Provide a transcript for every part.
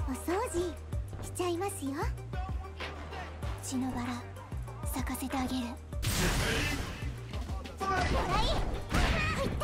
お掃除しちゃいますよ。血のバラ咲かせてあげる。もらい入った。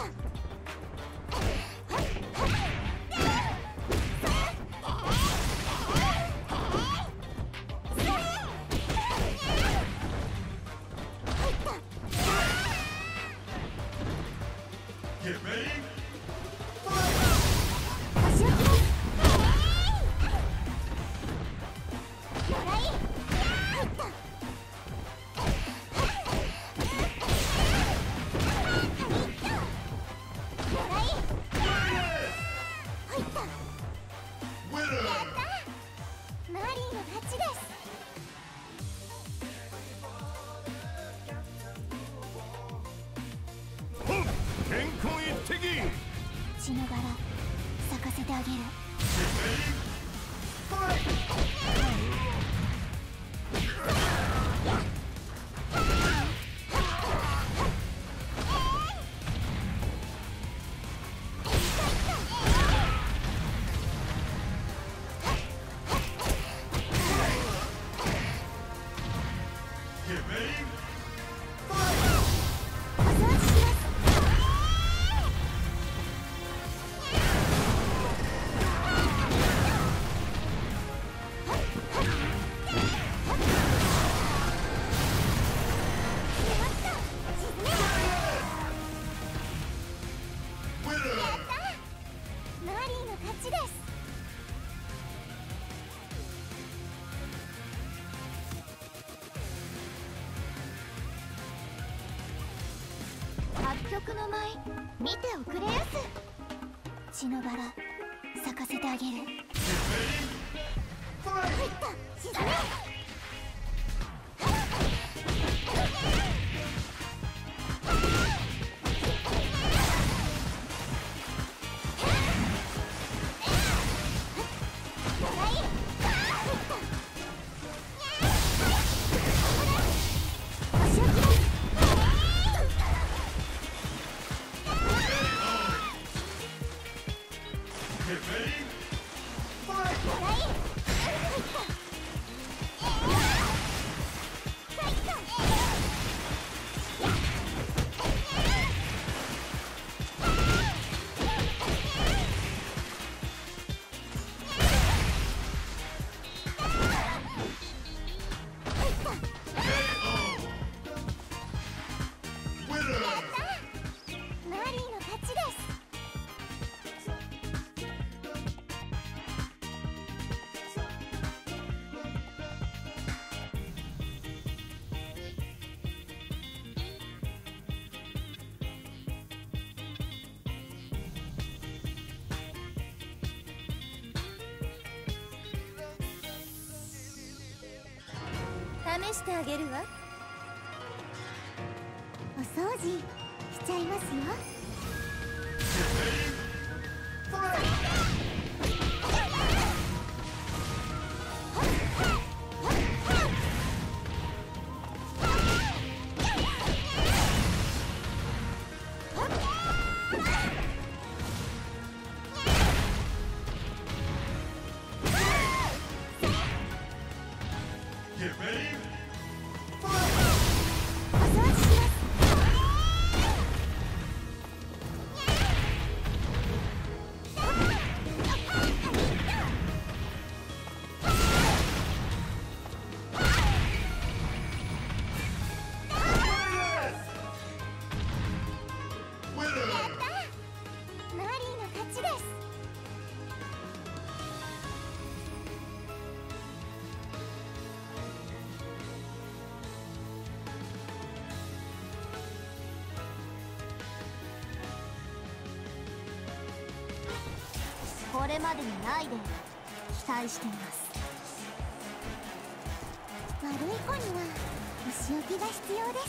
血のバラ咲かせてあげる。曲の舞見ておくれやす。血のバラ咲かせてあげる。入った沈め。試してあげるわ。お掃除しちゃいますよ。これまでにないで期待しています。悪い子にはお仕置きが必要です。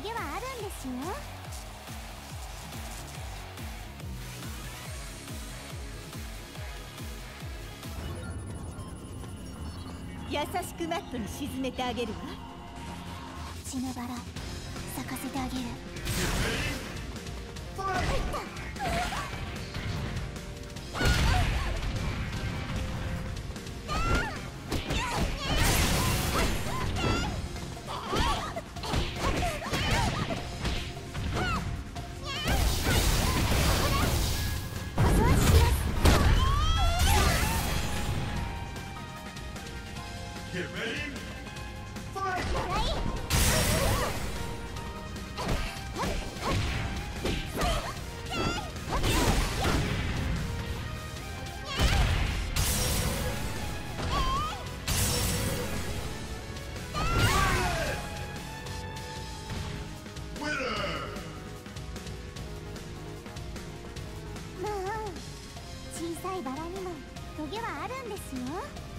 ゲはあるんですよ。 優しくマットに沈めてあげるわ。 血のバラ咲かせてあげる。小さいバラにもトゲはあるんですよ。